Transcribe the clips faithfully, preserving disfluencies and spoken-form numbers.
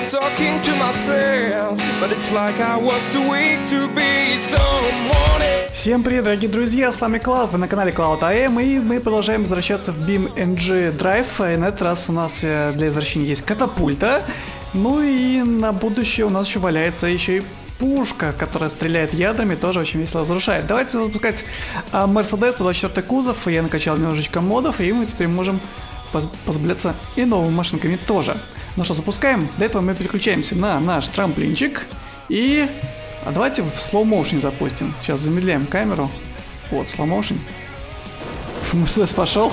talking to myself, but it's like I was too weak to be someone else. Всем привет, дорогие друзья, с вами Клауд, вы на канале Cloud эй эм, и мы продолжаем возвращаться в BeamNG Drive. И на этот раз у нас для извращения есть катапульта, ну и на будущее у нас еще валяется еще и пушка, которая стреляет ядрами, тоже очень весело разрушает. Давайте запускать а, Mercedes двадцать четвёртый кузов, я накачал немножечко модов, и мы теперь можем поз позабавляться и новыми машинками тоже. Ну что, запускаем. До этого мы переключаемся на наш трамплинчик. И... А давайте в slow motion запустим. Сейчас замедляем камеру. Вот, slow motion. Мерседес пошел.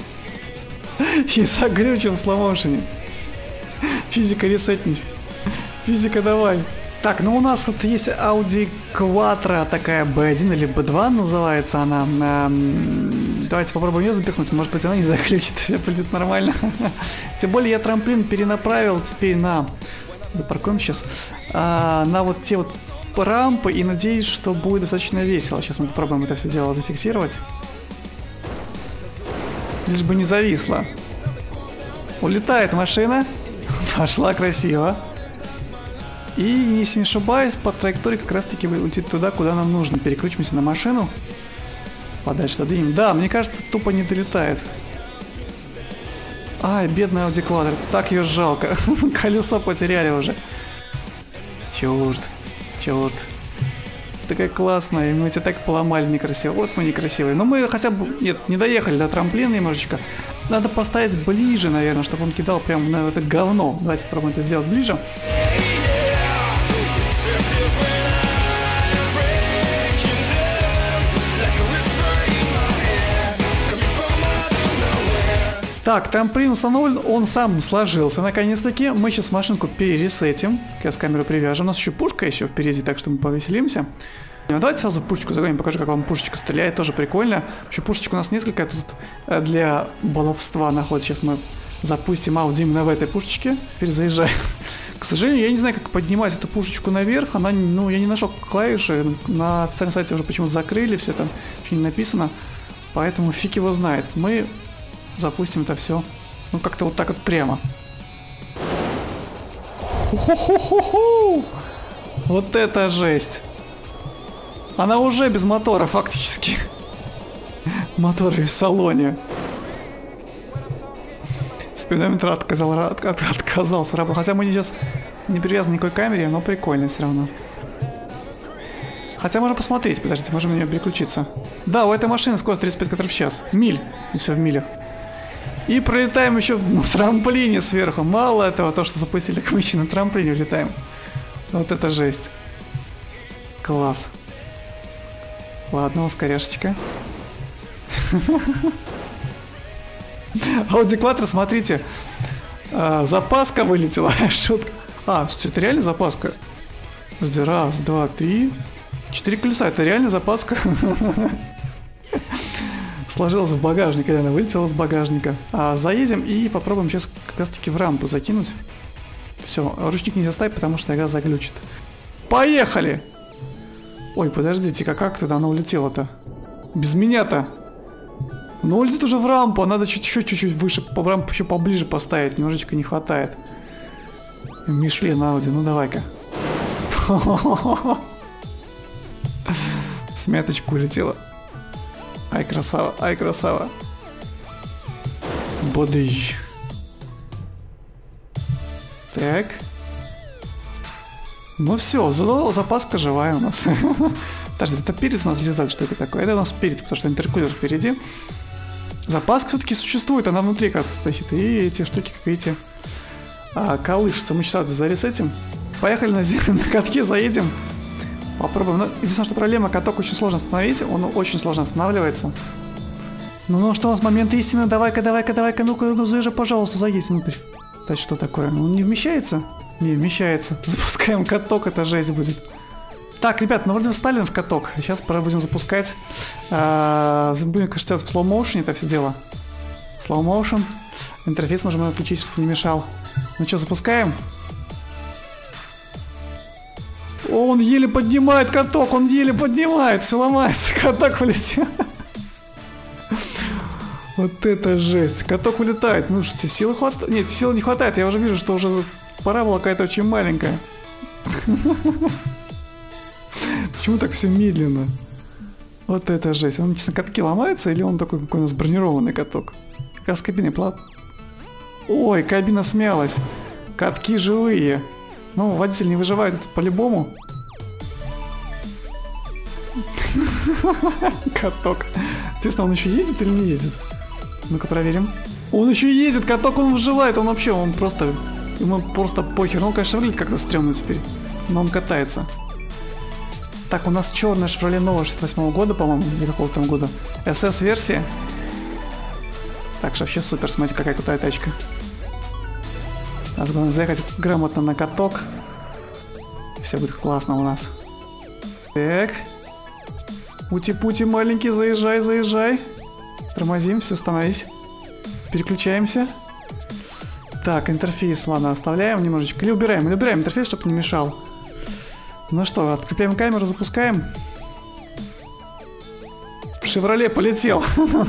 И заглючил в slow motion. Физика, ресетнись. Физика, давай. Так, ну у нас вот есть Audi Quattro, такая би один или би два называется она. Эм, давайте попробуем ее запихнуть, может быть она не заключит, все будет нормально. Тем более я трамплин перенаправил теперь на... Запаркуем сейчас. А, на вот те вот рампы и надеюсь, что будет достаточно весело. Сейчас мы попробуем это все дело зафиксировать. Лишь бы не зависло. Улетает машина. Пошла красиво. И, если не ошибаюсь, по траектории как раз таки улетит туда, куда нам нужно. Переключимся на машину. Подальше отдвинем. Да, мне кажется, тупо не долетает. Ай, бедная Audi Quattro. Так ее жалко. Колесо потеряли уже. Черт. Черт. Такая классная. И мы тебя так поломали некрасиво. Вот мы некрасивые. Но мы хотя бы... Нет, не доехали до трамплина немножечко. Надо поставить ближе, наверное, чтобы он кидал прямо на это говно. Давайте попробуем это сделать ближе. Так, трамплин установлен, он сам сложился наконец-таки. Мы сейчас машинку перересетим. Сейчас камеру привяжем. У нас еще пушка еще впереди, так что мы повеселимся. Давайте сразу пушечку загоним, покажу, как вам пушечка стреляет. Тоже прикольно. Вообще пушечек у нас несколько тут для баловства находится. Сейчас мы запустим Audi именно в этой пушечке. Теперь заезжаем. К сожалению, я не знаю, как поднимать эту пушечку наверх. Она, ну, я не нашел клавиши. На официальном сайте уже почему-то закрыли. Все там еще не написано. Поэтому фиг его знает. Мы... Запустим это все. Ну, как-то вот так вот прямо. Ху-ху-ху-ху-ху! Вот это жесть. Она уже без мотора фактически. Мотор в салоне. Спидометр отказал, от, от, отказался работать. Хотя мы сейчас не привязаны никакой камере, но прикольно все равно. Хотя можно посмотреть. Подождите, можем на нее переключиться. Да, у этой машины скорость тридцать пять километров в час. Миль. И все в милях. И пролетаем еще на трамплине сверху. Мало этого, то, что запустили, как мы еще на трамплине улетаем. Вот это жесть. Класс. Ладно, ускоряшечка. Audi Quattro, смотрите. Запаска вылетела. Шутка. А, это реально запаска? Подожди, раз, два, три. Четыре колеса, это реально запаска. Сложилась в багажник, когда она вылетела с багажника. А заедем и попробуем сейчас как раз таки в рампу закинуть. Все, ручник нельзя ставить, потому что тогда заглючит. Поехали! Ой, подождите-ка, как туда она улетела-то? Без меня-то. Ну, улетит уже в рампу, а надо чуть-чуть выше, по рампу еще поближе поставить, немножечко не хватает. Мишлен Audi, ну давай-ка. Смяточку улетела. Ай, красава, ай, красава. Бодыщ. Так. Ну все, запаска живая у нас. Подожди, это перед у нас влезает, что это такое? Это у нас перед, потому что интеркулер впереди. Запаска все-таки существует, она внутри, кажется, стоит. И эти штуки, как видите, а, колышутся. Мы сейчас заресетим. Поехали на, на катке, заедем. Попробуем. Но единственное, что проблема, каток очень сложно остановить, он очень сложно останавливается. Ну, ну что у нас момент истины, давай-ка, давай-ка, давай-ка, ну-ка, ну заезжай, пожалуйста, заедь внутрь. Так что такое? Ну, не вмещается? Не вмещается. Запускаем каток, это жесть будет. Так, ребят, ну вроде встали в каток. Сейчас пора будем запускать. А, будем, конечно, в slow motion это все дело. Slow motion. Интерфейс можем отключить, чтобы не мешал. Ну что, запускаем? О, он еле поднимает каток, он еле поднимает, все ломается, каток улетел. Вот это жесть. Каток улетает. Ну что, силы хватает? Нет, силы не хватает. Я уже вижу, что уже парабола какая-то очень маленькая. Почему так все медленно? Вот это жесть. Он, честно, катки ломается, или он такой, какой у нас бронированный каток? Как раз кабина плат. Ой, кабина смялась. Катки живые. Ну, водитель не выживает, это по-любому. Каток. Интересно, он еще ездит или не ездит? Ну-ка проверим. Он еще едет, каток, он выживает, он вообще, он просто... Ему просто похер. Ну, конечно, выглядит как-то стрёмно теперь. Но он катается. Так, у нас черная Chevrolet Nova шестьдесят восьмого года, по-моему, или какого-то там года. эс эс-версия. Так что вообще супер, смотрите, какая крутая тачка. Нас главное заехать грамотно на каток. Все будет классно у нас. Так. Ути-пути маленький, заезжай, заезжай. Тормозим, все, становись. Переключаемся. Так, интерфейс, ладно, оставляем немножечко. Или убираем, или убираем интерфейс, чтобы не мешал. Ну что, открепляем камеру, запускаем. Шевроле полетел.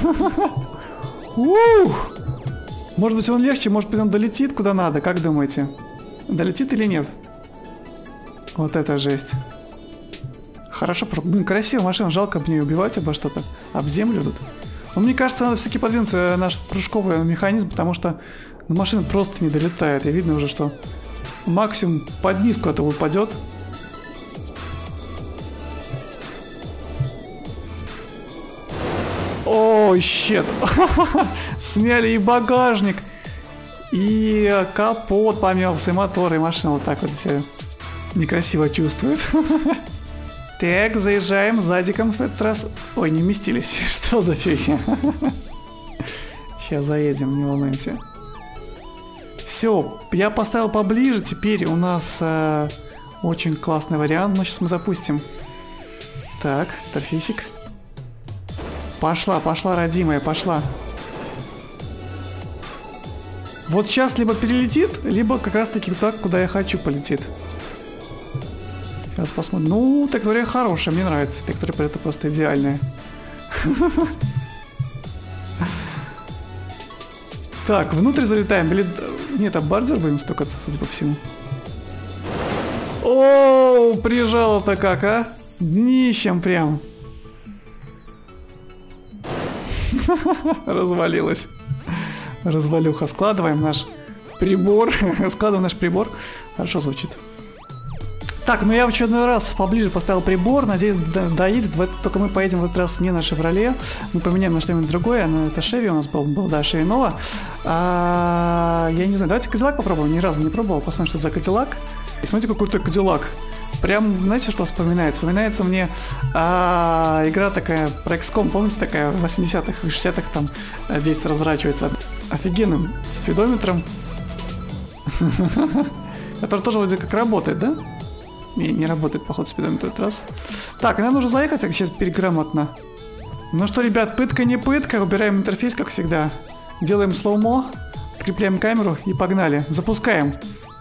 Может быть, он легче, может быть, он долетит куда надо, как думаете? Долетит или нет? Вот это жесть. Хорошо, блин, красивая машина, жалко об нее убивать обо что-то, об землю тут. Но мне кажется, надо все-таки подвинуть наш прыжковый механизм, потому что ну, машина просто не долетает. И видно уже, что максимум под низ куда-то упадет. Ой, щет. Смяли и багажник, и капот помялся, и мотор, и машина вот так вот себя некрасиво чувствует. Так, заезжаем задиком в этот раз. Ой, не вместились. Что за фигня? Сейчас заедем, не волнуемся. Все, я поставил поближе. Теперь у нас э, очень классный вариант. Ну, сейчас мы запустим. Так, торфисик. Пошла, пошла, родимая, пошла. Вот сейчас либо перелетит, либо как раз таки так, куда я хочу, полетит. Сейчас посмотрим. Ну, траектория хорошая, мне нравится. Траектория это просто идеальная. Так, внутрь залетаем. Или... Нет, а бордюр будем стукаться, судя по всему. О, прижало-то как, а? Днищем прям. Развалилась. Развалюха. Складываем наш прибор. Складываем наш прибор. Хорошо звучит. Так, ну я в очередной раз поближе поставил прибор. Надеюсь, доедет. Только мы поедем в этот раз не на Chevrolet. Мы поменяем на что-нибудь другое. Но это Chevy у нас был, был да, Chevy Nova. А, я не знаю, давайте Cadillac попробуем. Ни разу не пробовал. Посмотрим, что это за Cadillac. И смотрите, какой крутой Cadillac. Прям, знаете, что вспоминает? Вспоминается мне а, игра такая про икс ком, помните, такая в восьмидесятых и шестидесятых там действие разворачивается офигенным спидометром. Который тоже вроде как работает, да? Не, не работает, походу, спидометр этот раз. Так, нам нужно заехать сейчас переграмотно. Ну что, ребят, пытка не пытка. Убираем интерфейс, как всегда. Делаем слоумо, открепляем камеру и погнали. Запускаем.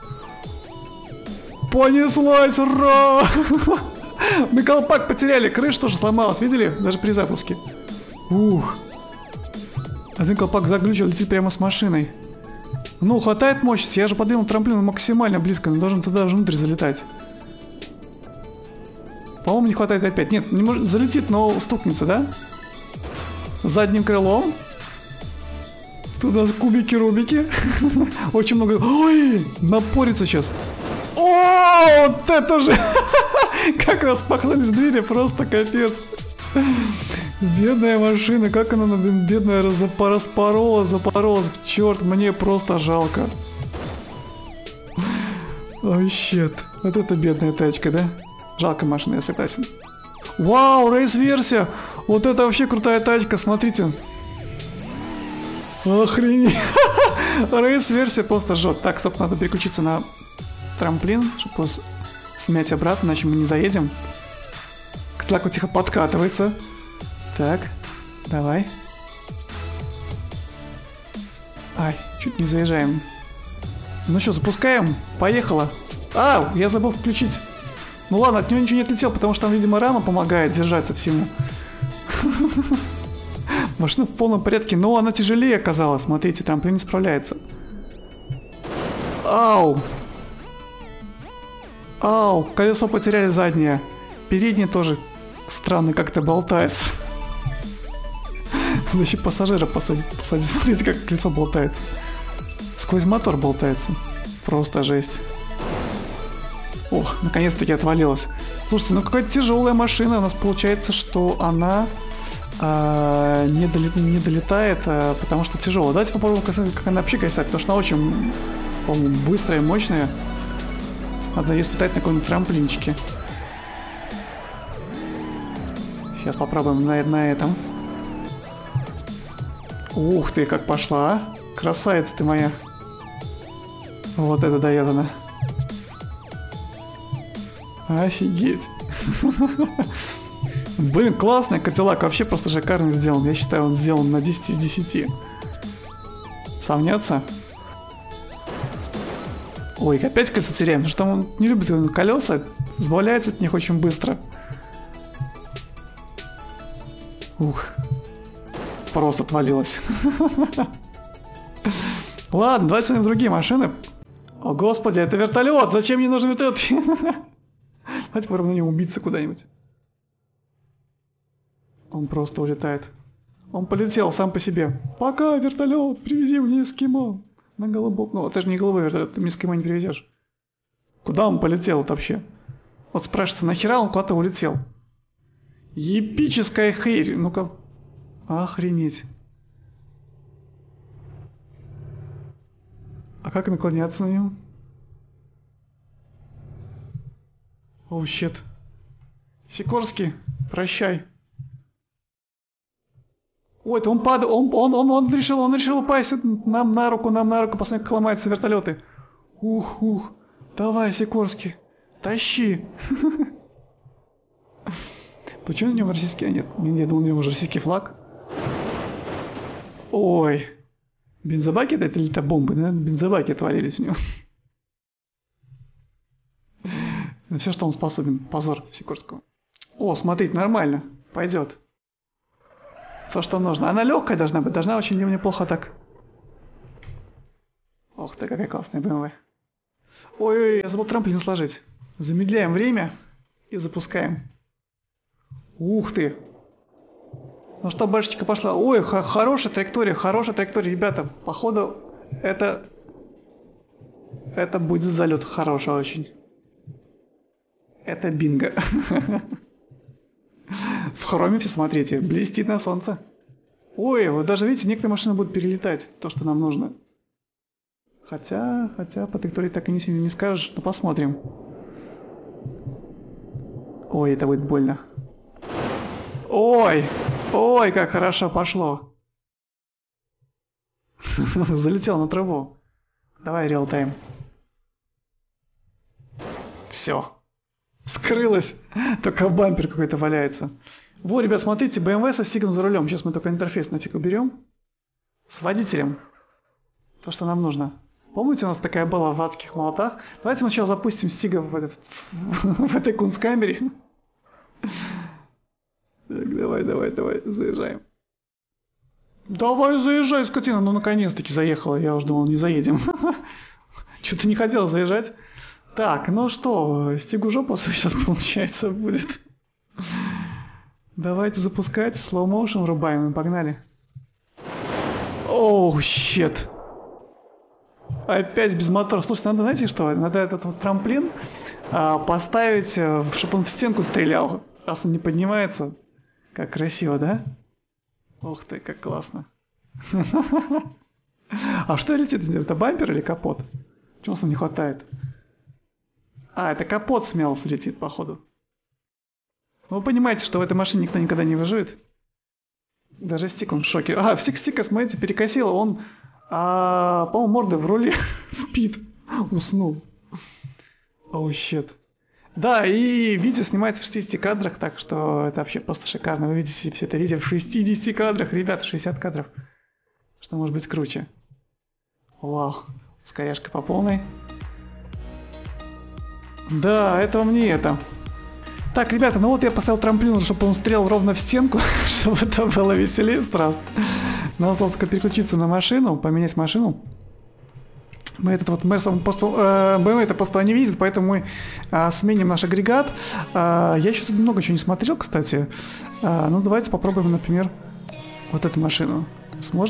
Понеслась, ура! Мы колпак потеряли, крыша тоже сломалась, видели? Даже при запуске. Ух. Один колпак заглючил, летит прямо с машиной. Ну, хватает мощности, я же подвинул трамплин максимально близко, но должен туда же внутрь залетать. По-моему, не хватает опять. Нет, не может, залетит, но стукнется, да? Задним крылом. Туда кубики-рубики. Очень много. Ой, напорится сейчас. О, вот это же! Как распахнулись двери, просто капец. Бедная машина, как она, бедная, распорола, запоролась. Черт, мне просто жалко. Ой, щет. Вот это бедная тачка, да? Жалко машина, я согласен. Вау, рейс-версия! Вот это вообще крутая тачка, смотрите. Охренеть. Рейс-версия просто жжет. Так, стоп, надо переключиться на трамплин, чтобы смять обратно, иначе мы не заедем. Так вот тихо подкатывается. Так, давай. Ай, чуть не заезжаем. Ну что, запускаем? Поехала. А, я забыл включить. Ну ладно, от него ничего не отлетел, потому что там, видимо, рама помогает держаться всему. Машина в полном порядке, но она тяжелее оказалась. Смотрите, трамплин не справляется. Ау! Ау, колесо потеряли заднее. Переднее тоже странно как-то болтается. Надо еще пассажира посадить, посадить. Смотрите, как колесо болтается. Сквозь мотор болтается. Просто жесть. Ох, наконец-таки отвалилась. Слушайте, ну какая-то тяжелая машина. У нас получается, что она а, не, доли, не долетает, а, потому что тяжелая. Давайте попробуем, как она вообще косит, потому что она очень, по-моему, быстрая и мощная. Надо ее испытать на каком-нибудь трамплинчике. Сейчас попробуем на, на этом. Ух ты, как пошла, а? Красавица ты моя. Вот это дает она. Офигеть. Блин, классный Кадиллак. Вообще просто шикарно сделан. Я считаю, он сделан на десять из десяти. Сомнется? Ой, опять кольцо теряем. Потому что он не любит колеса. Сбавляется от них очень быстро. Ух. Просто отвалилась. Ладно, давайте смотрим другие машины. О, господи, это вертолет! Зачем мне нужен вертолет? Давайте попробуем на нем убиться куда-нибудь. Он просто улетает. Он полетел сам по себе. Пока, вертолет, привези мне эскимо. На голубок. Ну, это же не голубой вертолет, ты мне эскимо не привезешь. Куда он полетел вообще? Вот спрашивается, нахера он куда-то улетел? Епическая херь. Ну-ка. Охренеть. А как наклоняться на нем? Оу, щет. Сикорский, прощай. Ой, это он падает, он, он, он, он решил, он решил упасть нам на руку, нам на руку, посмотри, как ломаются вертолеты. Ух, ух, давай, Сикорский, тащи. Почему на нем российский, а нет, я думал, у него уже российский флаг. Ой, бензобаки это или это бомбы, да? Бензобаки отвалились у него. На все, что он способен, позор Сикорского. О, смотрите, нормально, пойдет. Все, что нужно. Она легкая должна быть, должна очень неплохо так. Ох ты, какая классная бэ эм вэ. Ой-ой, я забыл трамплин сложить. Замедляем время и запускаем. Ух ты. Ну что, башечка пошла. Ой, хорошая траектория, хорошая траектория, ребята. Походу, это... Это будет залет хороший очень. Это бинго. В хроме все, смотрите, блестит на солнце. Ой, вот даже видите, некоторые машины будут перелетать, то, что нам нужно. Хотя, хотя по траектории так и не сильно не скажешь, но посмотрим. Ой, это будет больно. Ой, ой, как хорошо пошло. Залетел на траву. Давай, реал-тайм. Все. Скрылась. Только бампер какой-то валяется. Во, ребят, смотрите, бэ эм вэ со стиком за рулем. Сейчас мы только интерфейс нафиг уберем. С водителем. То, что нам нужно. Помните, у нас такая была в адских молотах? Давайте мы сейчас запустим стига в, этот, в этой кунсткамере. Так, давай, давай, давай, заезжаем. Давай, заезжай, скотина. Ну, наконец-таки заехала. Я уже думал, не заедем. Что-то не хотел заезжать. Так, ну что, стигу жопу сейчас, получается, будет. Давайте запускать. Slow motion врубаем и погнали. Оу, щет. Опять без мотора. Слушайте, надо, знаете что? Надо этот вот трамплин а, поставить, чтобы он в стенку стрелял. Раз он не поднимается. Как красиво, да? Ух ты, как классно. А что летит? Это бампер или капот? Чего нам не хватает? А, это капот смело слетит, походу. Вы понимаете, что в этой машине никто никогда не выживет? Даже стик, он в шоке. А, стик, стика, смотрите, перекосило. Он, а, по-моему, мордой в руле спит. Уснул. Оу, oh, щет. Да, и видео снимается в шестидесяти кадрах, так что это вообще просто шикарно. Вы видите все это видео в шестидесяти кадрах, ребята, шестьдесят кадров. Что может быть круче? Вау, ускоряшка по полной. Да, это вам не это. Так, ребята, ну вот я поставил трамплин, чтобы он стрелял ровно в стенку, чтобы это было веселее страст. Нам осталось только переключиться на машину, поменять машину. Мы этот вот Мерсон просто, э, бэ эм вэ это просто не видит, поэтому мы э, сменим наш агрегат. Э, я еще тут много чего не смотрел, кстати. Э, ну, давайте попробуем, например, вот эту машину. Сможет?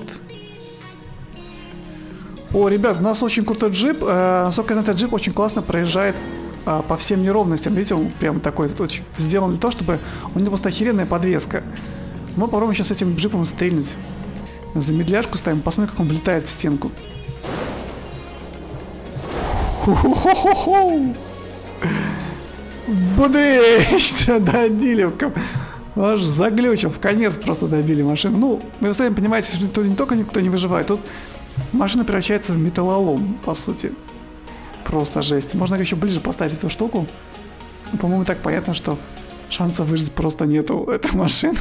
О, ребят, у нас очень крутой джип. Э, насколько я знаю, этот джип очень классно проезжает э, по всем неровностям. Видите, он прям такой, очень сделан для того, чтобы у него просто охеренная подвеска. Мы попробуем сейчас этим джипом стрельнуть. Замедляшку ставим, посмотрим, как он влетает в стенку. Ху-ху-ху-ху-ху! Будыщ! Добили! Аж заглючил, в конец просто добили машину. Ну, вы сами понимаете, что тут не только никто не выживает, тут машина превращается в металлолом, по сути. Просто жесть. Можно еще ближе поставить эту штуку. Ну, по-моему, так понятно, что шансов выжить просто нету у этой машины.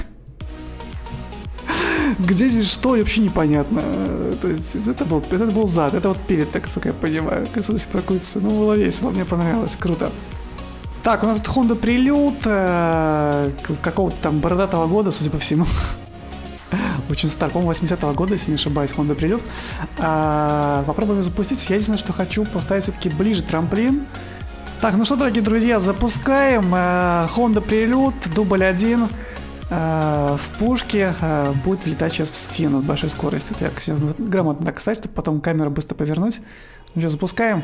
Где здесь что, вообще непонятно. То есть, это был, это был зад, это вот перед, так, сука, я понимаю. Как здесь прокрутится. Ну, было весело, мне понравилось, круто. Так, у нас тут Honda Prelude э, какого-то там бородатого года, судя по всему. Очень стар, по-моему, восьмидесятого года, если не ошибаюсь, Honda Prelude. А, попробуем запустить. Я единственное, что хочу поставить все-таки ближе трамплин. Так, ну что, дорогие друзья, запускаем. Э, Honda Prelude, дубль один. Uh, в пушке uh, будет влетать сейчас в стену с большой скоростью. Так, сейчас грамотно так ставить, чтобы потом камеру быстро повернуть. Сейчас запускаем.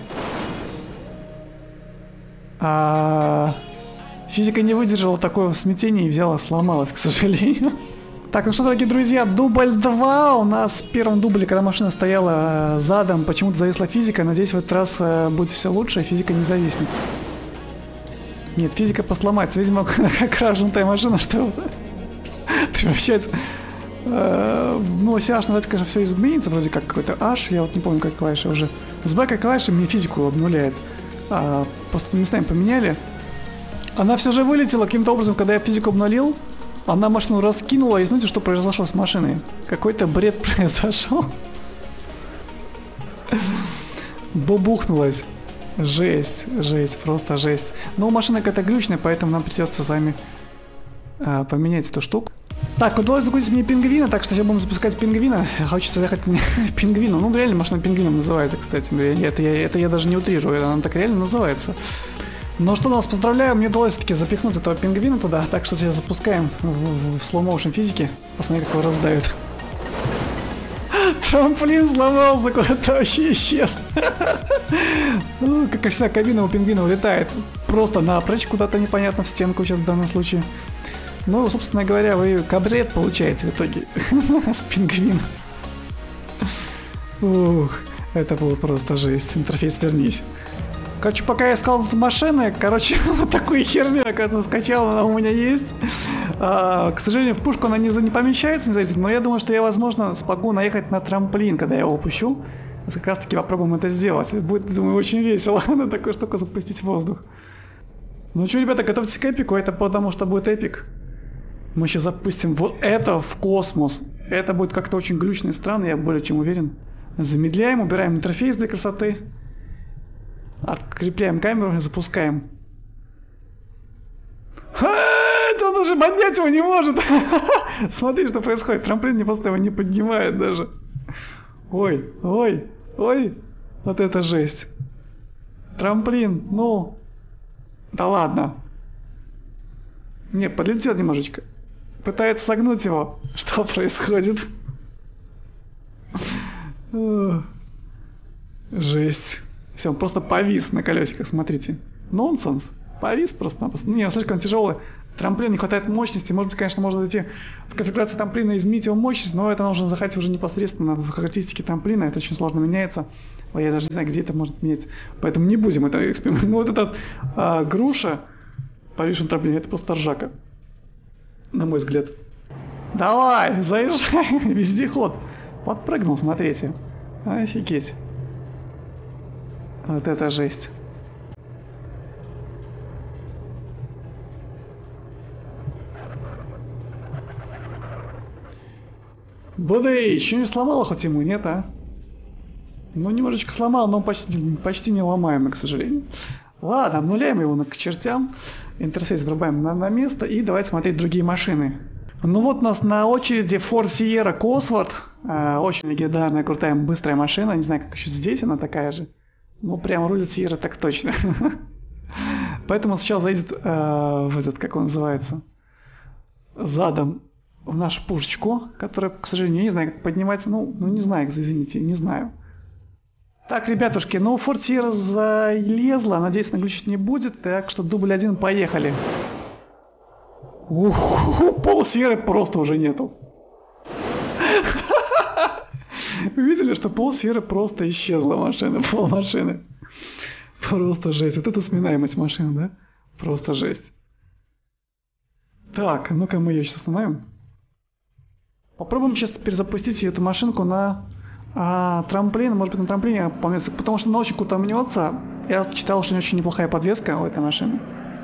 Uh, физика не выдержала такого смятения и взяла, сломалась, к сожалению. Так, ну что, дорогие друзья, дубль два. У нас в первом дубле, когда машина стояла uh, задом, почему-то зависла физика. Надеюсь, в этот раз uh, будет все лучше, физика не зависнет. Нет, физика посломается. Видимо, как ражнутая машина, что превращает... Э, ну, если H нажать, конечно, все изменится, вроде как какой-то H, я вот не помню, как клавиша уже. С бэкой клавиши мне физику обнуляет. А, просто местами поменяли. Она все же вылетела каким-то образом, когда я физику обнулил. Она машину раскинула, и знаете, что произошло с машиной? Какой-то бред произошел. Бубухнулась. Жесть, жесть, просто жесть. Но машина какая-то глючная, поэтому нам придется сами а, поменять эту штуку. Так, удалось загрузить мне пингвина, так что сейчас будем запускать пингвина. Хочется заехать в пингвину. Ну, реально машина пингвином называется, кстати. Это я, это я даже не утрирую, она так реально называется. Но что, нас поздравляю, мне удалось все-таки запихнуть этого пингвина туда. Так что сейчас запускаем в, в, в слоу-моушен физике. Посмотри, как его раздавит. Трамплин сломался, куда-то вообще исчез. Ну, как и всегда, кабина у пингвина улетает просто напрочь куда-то непонятно в стенку сейчас в данном случае. Ну, собственно говоря, вы кабрет получаете в итоге с пингвином. Ух, это было просто жесть. Интерфейс вернись. Короче, пока я искал тут машины, короче, вот такую херню, оказывается, скачал, она у меня есть. А, к сожалению, в пушку она не, не помещается, не знаете, но я думаю, что я, возможно, смогу наехать на трамплин, когда я его упущу. Как раз таки попробуем это сделать. Будет, думаю, очень весело на такую штуку запустить в воздух. Ну что, ребята, готовьтесь к эпику, это потому что будет эпик. Мы сейчас запустим вот это в космос. Это будет как-то очень глючно и странно, я более чем уверен. Замедляем, убираем интерфейс для красоты. Открепляем камеру и запускаем. Ха-ха, он уже поднять его не может. Смотри, что происходит. Трамплин не просто его не поднимает даже. Ой, ой, ой. Вот это жесть. Трамплин, ну. Да ладно. Не, подлетел немножечко. Пытается согнуть его. Что происходит? Жесть. Все, он просто повис на колесиках, смотрите. Нонсенс. Повис просто-напросто. Не, слишком тяжелый. Трамплин, не хватает мощности. Может быть, конечно, можно зайти в конфигурацию трамплина и изменить его мощность, но это нужно заходить уже непосредственно в характеристики трамплина. Это очень сложно меняется. Я даже не знаю, где это может меняться. Поэтому не будем это экспериментировать. Ну, вот эта а, груша, повисшая на трамплине, это просто ржака. На мой взгляд. Давай, заезжай, вездеход. Подпрыгнул, смотрите. Офигеть. Вот это жесть. Будей, еще не сломала хоть ему, нет, а? Ну, немножечко сломал, но почти, почти не ломаемый, к сожалению. Ладно, обнуляем его на, к чертям. Интерфейс врубаем на, на место и давайте смотреть другие машины. Ну вот у нас на очереди Ford Sierra Cosworth. Э, очень легендарная, крутая, быстрая машина. Не знаю, как еще здесь она такая же. Ну, прям рулит Сьерра так точно. Поэтому он сначала заедет э, в этот, как он называется, задом в нашу пушечку, которая, к сожалению, я не знаю, как поднимается. Ну, ну не знаю, извините, не знаю. Так, ребятушки, ну Форд Сьерра залезла, надеюсь, наглючить не будет, так что дубль один, поехали. Ух, пол Сьерры просто уже нету. Вы видели, что пол Сьерры просто исчезла машина, пол машины. Просто жесть. Вот это сминаемость машины, да? Просто жесть. Так, ну-ка мы ее сейчас остановим. Попробуем сейчас перезапустить эту машинку на а, трамплин. Может быть, на трамплине помнится, потому что она очень круто мнется. Я читал, что у нее очень неплохая подвеска у этой машины.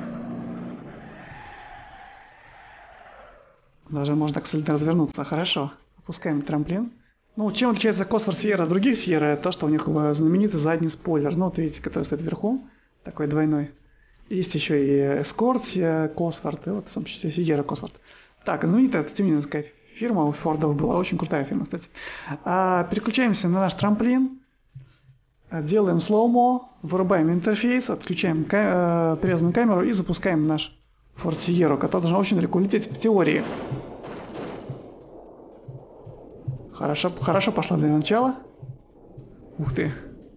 Даже можно так солидно развернуться. Хорошо. Опускаем трамплин. Ну, чем отличается Cosworth Sierra от других Sierra, то, что у них знаменитый задний спойлер. Ну, вот видите, который стоит вверху, такой двойной. Есть еще и Escort Cosworth, и вот, в том числе, Sierra Cosworth. Так, знаменитая тюнингская фирма у Фордов была, очень крутая фирма, кстати. А, переключаемся на наш трамплин, делаем слоумо, вырубаем интерфейс, отключаем ка- привязанную камеру и запускаем наш Ford Sierra, который должен очень далеко лететь в теории. Хорошо, хорошо пошла для начала. Ух ты.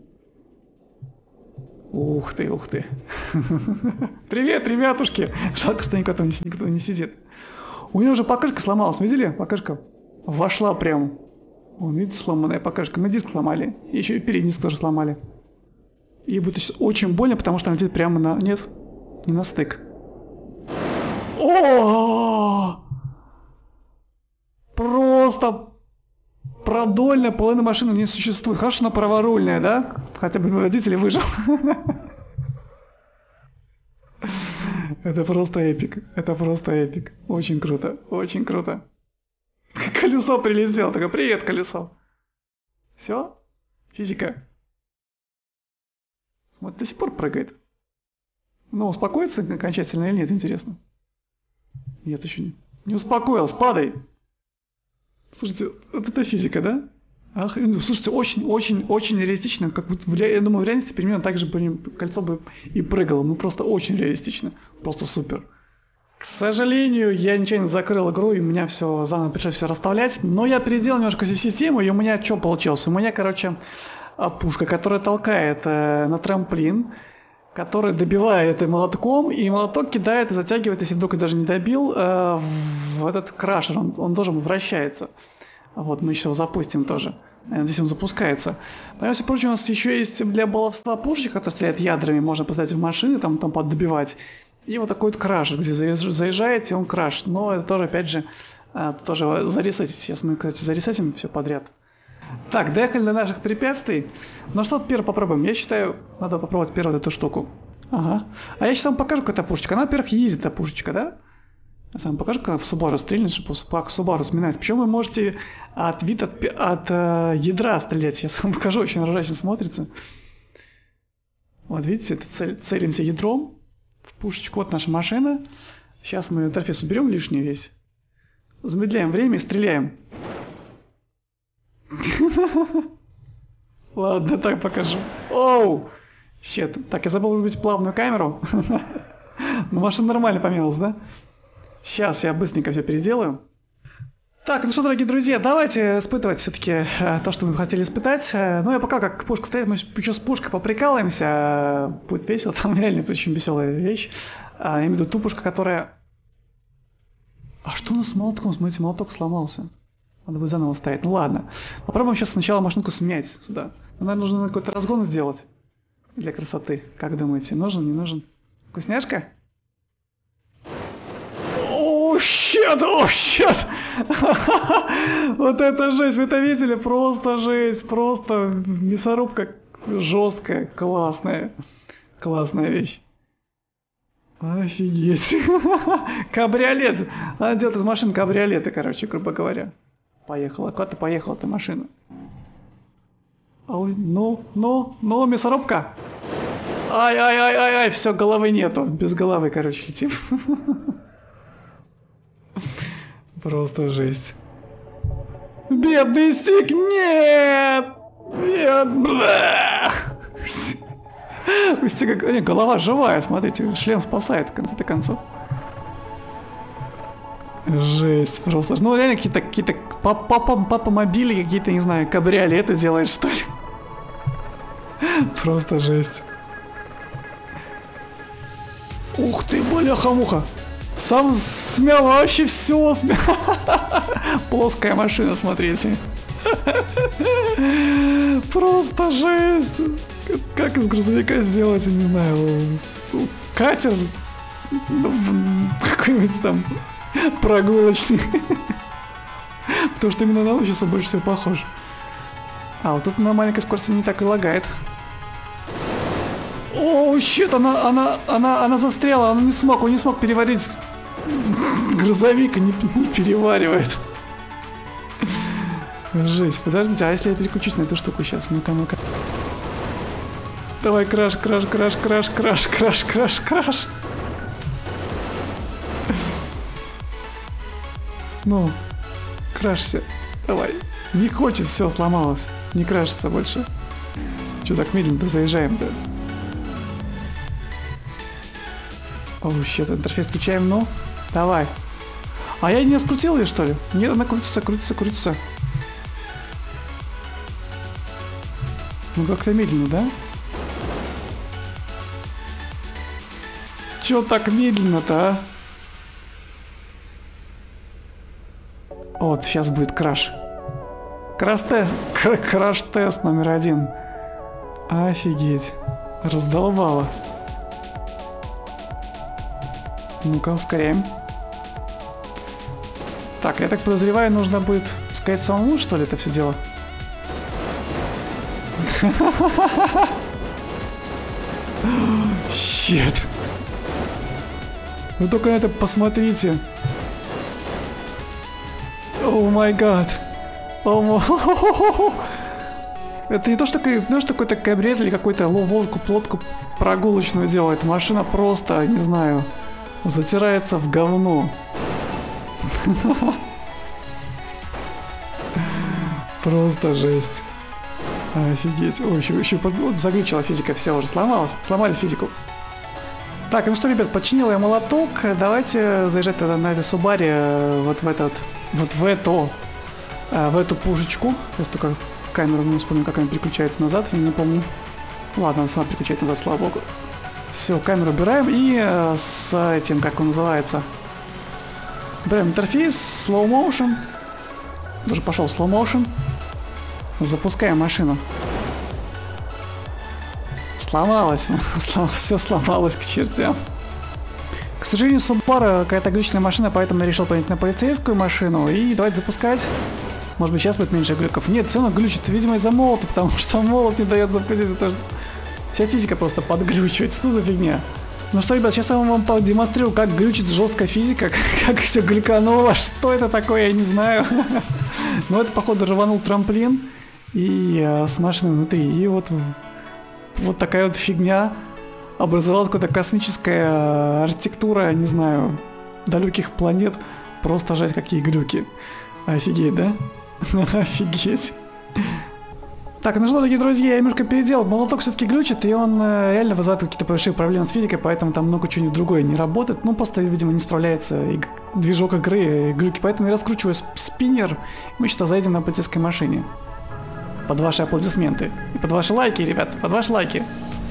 Ух ты, ух ты. Привет, ребятушки. Жалко, что никто, никто не сидит. У нее уже покрышка сломалась, видели? Покрышка вошла прям. Вон, видите, сломанная покрышка. Мы диск сломали. И еще и передний диск тоже сломали. И будет сейчас очень больно, потому что она летит прямо на... Нет, не на стык. О! Просто... Продольная половина машины не существует. Хорошо, что она праворульная, да? Хотя бы водитель выжил. Это просто эпик. Это просто эпик. Очень круто. Очень круто. Колесо прилетело. Такое, привет, колесо. Все? Физика. Смотри, до сих пор прыгает. Ну, успокоится окончательно или нет, интересно? Нет, еще не. Не успокоилась, падай. Слушайте, вот это физика, да? Ах, слушайте, очень-очень-очень реалистично, как будто, я думаю, в реальности примерно так же кольцо бы и прыгало, ну просто очень реалистично, просто супер. К сожалению, я нечаянно закрыл игру, и у меня все заново пришлось все расставлять, но я переделал немножко всю систему, и у меня что получилось? У меня, короче, пушка, которая толкает э, на трамплин, который добивает молотком, и молоток кидает и затягивает, если вдруг и даже не добил, э, в этот крашер, он, он тоже вращается. Вот, мы еще его запустим тоже. Здесь он запускается. Помимо всего прочего, у нас еще есть для баловства пушечка, которая стреляет ядрами, можно поставить в машины, там, там поддобивать. И вот такой вот крашер, где заезжаете, он крашит. Но это тоже, опять же, э, тоже заресетить. Сейчас мы, кстати, заресетим все подряд. Так, доехали до наших препятствий. Ну что первое попробуем? Я считаю, надо попробовать первую эту штуку. Ага. А я сейчас вам покажу, какая эта пушечка. Она, во-первых, ездит, эта пушечка, да? Я вам покажу, как в Subaru стрельнет, чтобы как Subaru сминается. Причем вы можете от вид от, от э, ядра стрелять. Сейчас вам покажу, очень ржачно смотрится. Вот видите, это цель, целимся ядром в пушечку. Вот наша машина. Сейчас мы интерфейс уберем лишний весь. Замедляем время и стреляем. Ладно, так покажу. Оу! Щет. Так, я забыл выбить плавную камеру. Но машина нормально помялась, да? Сейчас я быстренько все переделаю. Так, ну что, дорогие друзья, давайте испытывать все-таки э, то, что мы хотели испытать. Э, ну, я пока как пушка стоит, мы еще с пушкой поприкалываемся. Э, будет весело, там реально очень веселая вещь. Э, я имею в виду ту пушку, которая... А что у нас с молотком? Смотрите, молоток сломался. Надо будет заново ставить. Ну ладно. Попробуем сейчас сначала машинку сменять сюда. Наверное, нужно какой-то разгон сделать. Для красоты. Как думаете, нужен, не нужен? Вкусняшка? О, щет! О, щет! Вот это жесть! Вы это видели? Просто жесть! Просто мясорубка жесткая, классная. Классная вещь. Офигеть! Кабриолет! Она делает из машин кабриолеты, короче, грубо говоря. Поехала. Куда-то поехала эта машина. Ой, ну, ну, ну, мясорубка! Ай-ай-ай-ай-ай, все, головы нету. Без головы, короче, летим. Просто жесть. Бедный стик, нет! Нет! Голова живая, смотрите, шлем спасает в конце-то концов. Жесть просто. Ну реально какие-то какие-то папа, папа мобили, какие-то, не знаю, кабриолеты делает, что ли. Просто жесть. Ух ты, бляха-муха. Сам смял вообще все. Смял. Плоская машина, смотрите. Просто жесть. Как из грузовика сделать, я не знаю, катер какой-нибудь там прогулочный. Потому что именно на него сейчас больше всего похож. А, вот тут на маленькой скорости не так и лагает. О, щит, она, она, она, она застряла, она не смог, он не смог переварить грузовик и не, не переваривает. Жесть, подождите, а если я переключусь на эту штуку сейчас? Ну-ка, ну-ка. Давай, краш, краш, краш, краш, краш, краш, краш, краш. Ну, крашься. Давай. Не хочет, все, сломалось. Не крашится больше. Че так медленно-то заезжаем-то? Оу, щит, интерфейс включаем, ну. Давай. А я не скрутил ее, что ли? Нет, она крутится, крутится, крутится. Ну как-то медленно, да? Чё так медленно-то, а? Вот, сейчас будет краш. Краш-тест, краш-тест номер один. Офигеть. Раздолбало. Ну-ка, ускоряем. Так, я так подозреваю, нужно будет сказать самому, что ли, это все дело? Щет. Вы только на это посмотрите. О май гад. Это не то, что какой-то кабриолет или какой-то лодку, плотку прогулочную делает. Машина просто, не знаю, затирается в говно. Просто жесть. Офигеть. Ой, еще, еще заглючила физика, все уже сломалась. Сломали физику. Так, ну что, ребят, починил я молоток. Давайте заезжать тогда на этой Субаре вот в этот, вот в эту, в эту пушечку. Сейчас только камеру не вспомню, как она переключается назад, я не помню. Ладно, она сама переключает назад, слава богу. Все, камеру убираем и с этим, как он называется, берем интерфейс, slow motion. Даже пошел slow motion. Запускаем машину. Сломалось. Все сломалось к чертям. К сожалению, Subaru какая-то глючная машина, поэтому я решил понять на полицейскую машину. И давайте запускать. Может быть, сейчас будет меньше глюков. Нет, все равно глючит. Видимо, из-за молота, потому что молот не дает запустить. Это... Вся физика просто подглючивает. Что за фигня? Ну что, ребят, сейчас я вам продемонстрирую, как глючит жесткая физика, как, как все глюкануло. Что это такое, я не знаю. Но это, походу, рванул трамплин. И э, с машиной внутри. И вот, вот такая вот фигня. Образовалась какая-то космическая э, архитектура, не знаю, далеких планет. Просто жесть, какие глюки. Офигеть, да? Офигеть. Так, ну что, дорогие друзья, я немножко переделал. Молоток все-таки глючит, и он э, реально вызывает какие-то большие проблемы с физикой, поэтому там много чего другое не работает. Ну, просто, видимо, не справляется и движок игры, и глюки. Поэтому я раскручиваю спиннер, и мы что-то заедем на полицейской машине. Под ваши аплодисменты. И под ваши лайки, ребята, под ваши лайки.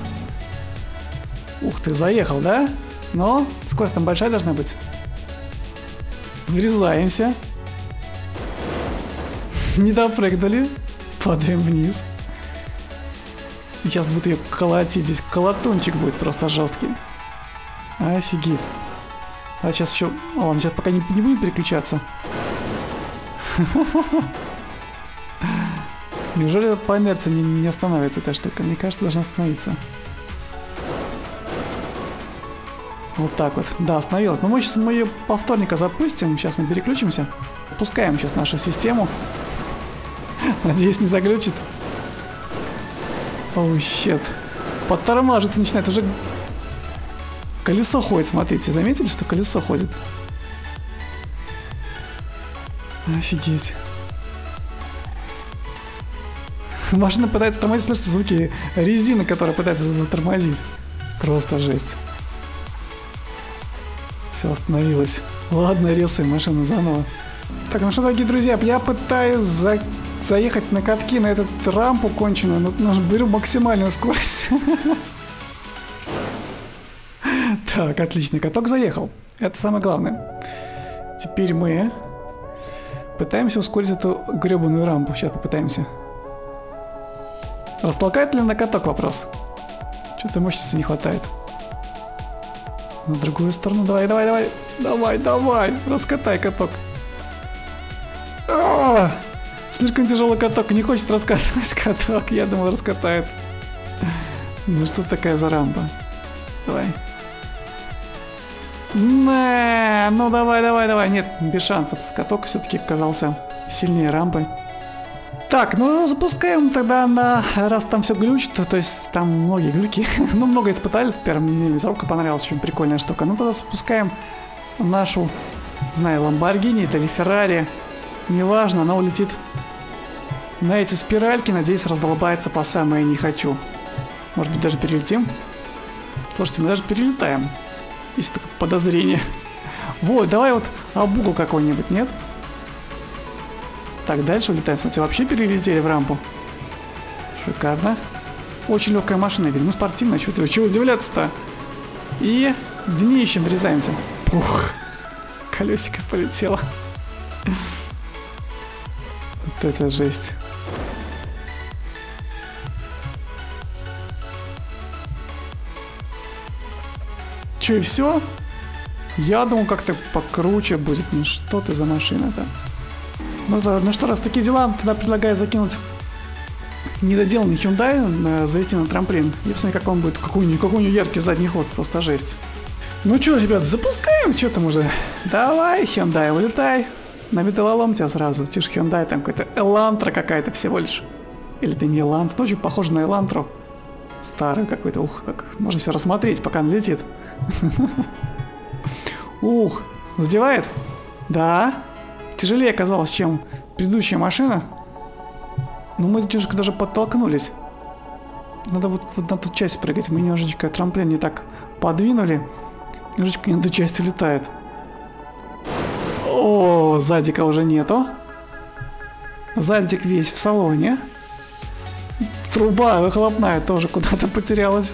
Ух ты, заехал, да? Но скорость там большая должна быть. Врезаемся. Не допрыгнули. Падаем вниз. И сейчас буду ее колотить. Здесь колотунчик будет просто жесткий. Офигеть. А сейчас еще... О, ладно, сейчас пока не, не будем переключаться. Неужели по инерции не, не остановится эта штука? Мне кажется, должна остановиться. Вот так вот. Да, остановилась. Но мы сейчас мы ее повторника запустим. Сейчас мы переключимся. Пускаем сейчас нашу систему. Надеюсь, не заглючит. Оу, щет. Подтормаживаться начинает. Уже колесо ходит, смотрите. Заметили, что колесо ходит? Офигеть. Машина пытается тормозить, слышите звуки резины, которая пытается затормозить. Просто жесть. Все остановилось. Ладно, резаем машину заново. Так, ну что, дорогие друзья, я пытаюсь за... заехать на катки на эту рампу конченую, но, но беру максимальную скорость. Так, отлично, каток заехал. Это самое главное. Теперь мы пытаемся ускорить эту гребаную рампу. Сейчас попытаемся. Растолкает ли на каток вопрос? Что-то мощности не хватает. На другую сторону. Давай, давай, давай. Давай, давай. Раскатай каток. А-а-а! Слишком тяжелый каток. Не хочет раскатывать каток. Я думал, раскатает. Ну что такая за рампа? Давай. Не, ну давай, давай, давай. Нет, без шансов. Каток все-таки оказался сильнее рампы. Так, ну запускаем тогда на... Раз там все глючит, то есть там многие глюки. Ну, много испытали. Первым мне весовка понравилась, очень прикольная штука. Ну, тогда запускаем нашу, не знаю, Ламборгини или Феррари. Неважно, она улетит на эти спиральки. Надеюсь, раздолбается по самое не хочу. Может быть, даже перелетим? Слушайте, мы даже перелетаем. Есть такое подозрение. Вот, давай вот об угол какой-нибудь, нет? Так, дальше улетаем. Смотрите, вообще перелетели в рампу. Шикарно. Очень легкая машина, видимо, ну, спортивная. Чего, чего удивляться-то? И днищем врезаемся. Пух. Колесико полетело. Вот это жесть. Че, и все? Я думал, как-то покруче будет. Ну что ты за машина-то? Ну, да, ну что, раз такие дела, тогда предлагаю закинуть недоделанный Hyundai, завести на трамплин. И посмотри, как он будет. Какой у него, какой у него яркий задний ход, просто жесть. Ну что, ребят, запускаем, что там уже? Давай, Hyundai, вылетай. На металлолом тебя сразу. Тишь, Hyundai, там какой-то Элантра какая-то всего лишь. Или ты не Элантра, ну, очень похоже на Элантру. Старый какой-то, ух, как можно все рассмотреть, пока он летит. Ух, задевает? Да. Тяжелее оказалось, чем предыдущая машина. Но мы немножко даже подтолкнулись. Надо вот, вот на ту часть прыгать. Мы немножечко трамплин не так подвинули. Немножечко не на ту часть улетает. О, задика уже нету. Задик весь в салоне. Труба выхлопная тоже куда-то потерялась.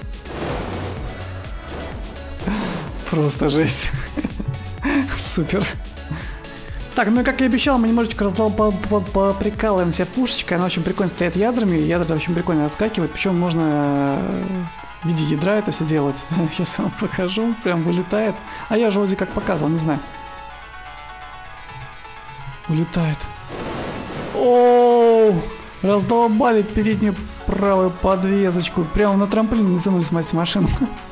Просто жесть. Супер. Так, ну и как я обещал, мы немножечко раздал поприкалываемся пушечкой. Она очень прикольно стоит ядрами. Ядра очень прикольно отскакивают. Причем можно в виде ядра это все делать. Сейчас я вам покажу. Прям вылетает. А я же вроде как показывал, не знаю. Улетает. Оу! Раздолбали переднюю правую подвесочку. Прямо на трамплин натянули, смотрите, машину.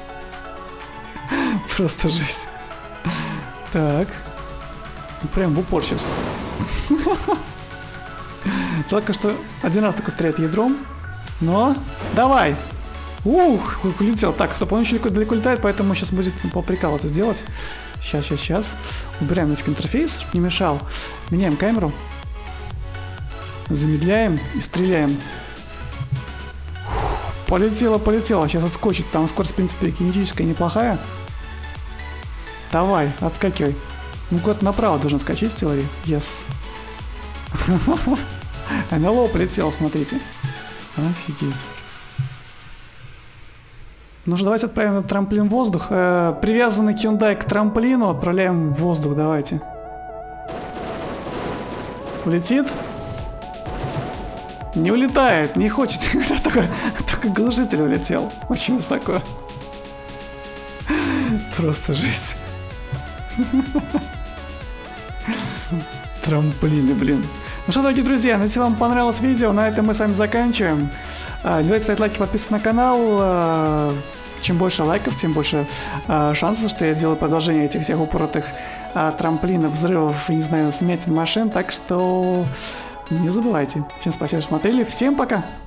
Просто жесть. Так. Прям в упор сейчас. Только что один раз только стреляет ядром. Но давай. Ух, улетел. Так, стоп, он еще далеко летает, поэтому сейчас будет поприкалываться сделать. Сейчас, сейчас, сейчас. Убираем нафиг интерфейс, чтобы не мешал. Меняем камеру. Замедляем и стреляем. Полетело, полетело. Сейчас отскочит. Там скорость, в принципе, кинетическая неплохая. Давай, отскакивай. Ну, куда-то направо должен скачать в теории. Yes. НЛО полетел, смотрите. Офигеть. Ну что, давайте отправим этот трамплин в воздух. Э, привязанный Hyundai к трамплину отправляем в воздух, давайте. Улетит? Не улетает, не хочет. только, только глушитель улетел. Очень высоко. Просто жесть. Трамплины, блин. Ну что, дорогие друзья, если вам понравилось видео, на этом мы с вами заканчиваем. Не забывайте ставить лайки, подписываться на канал. Чем больше лайков, тем больше шансов, что я сделаю продолжение этих всех упоротых трамплинов, взрывов и, не знаю, смятин машин. Так что не забывайте. Всем спасибо, что смотрели. Всем пока!